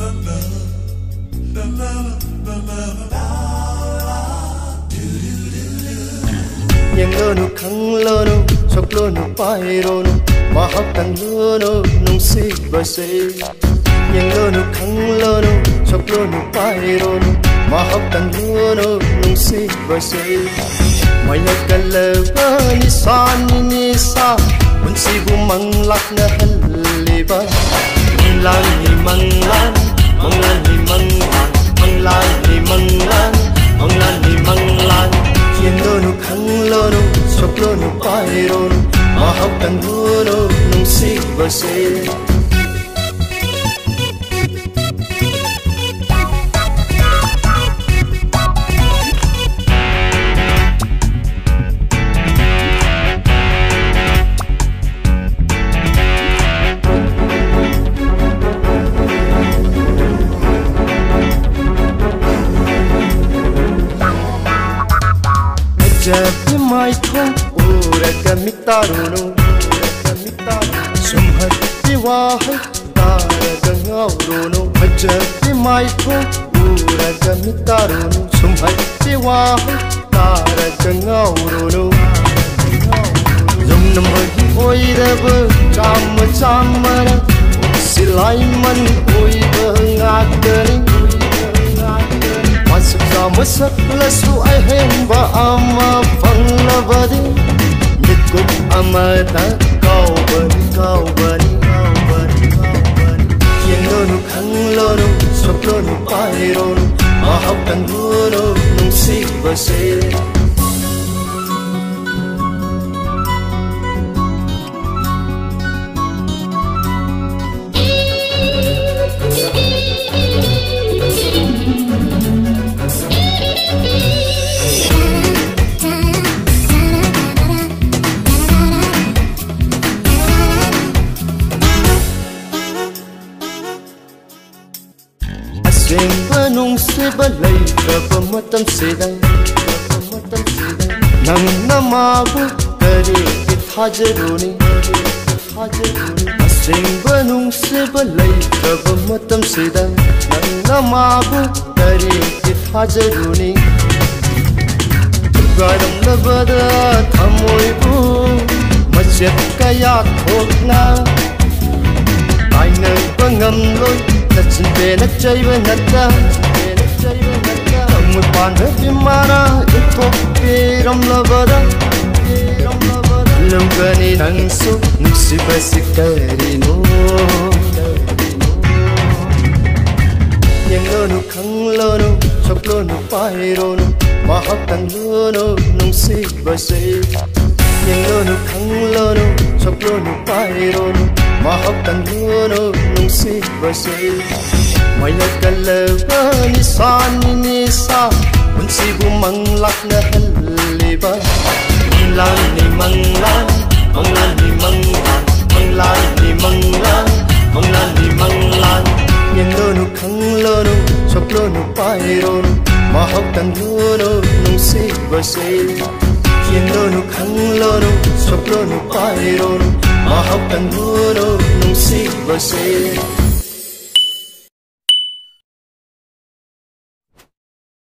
Yang lo nu khang lo nu chok lo nu pai ro nu ma hak tang lo nu nung si ba se. Yang lo nu khang lo nu chok lo nu pai ro nu ma hak tang lo nu nung si ba se. Mai na kala ba ni sa mun si bu mang lak na hal li ba. Mang ni mang lan ni mang lan ni mang lan ni mang lan. Yang lo nu khang lo nu chok lo nu pai ro nu ma hak tang lo nu nung si ba se. Jadi mai thong uraga mitarunu sumhati wahai taraga ngaurunu. Jadi mai thong uraga mitarunu sumhati wahai taraga ngaurunu. Yung namagi oiraba chamana silai man oiba ngakani. Masuk sama seklasu ai hemba ama panglabadi nikup amata kau bani. Yang lo nu khang lo nu chok lo nu pai ro nu ma hak tang lo nu nung si ba se. Sing banung se balai ka matam se dai nang namabu kare ki thajaruni. Sing banung se balai ka matam se dai nang namabu kare ki thajaruni. Garam labada thamoi bu machet kaya thokna ai nơi bangam loi. Natsin pe natchay ba natta Amut pan ba bimana Itok pe ram labada Lumgani nangsu Nuksi ba sikari no. Yang lo nu khang lo nu chok lo nu pai ro nu ma hak tang lo nu nung si ba se. Yang lo nu khang lo nu chok lo nu pai ro nu ma hak tang lo nu nung si ba se. Mai na kala ba ni sa mun si bu mang lak na hal li ba. Mang lan ni mang lan ni mang lan. Yang lo nu khang lo nu chok lo nu pai ro nu ma hak tang lo nu nung si ba se. Yang lo nu khang lo nu chok lo nu pai ro nu ma hak tang lo nu nung si ba se.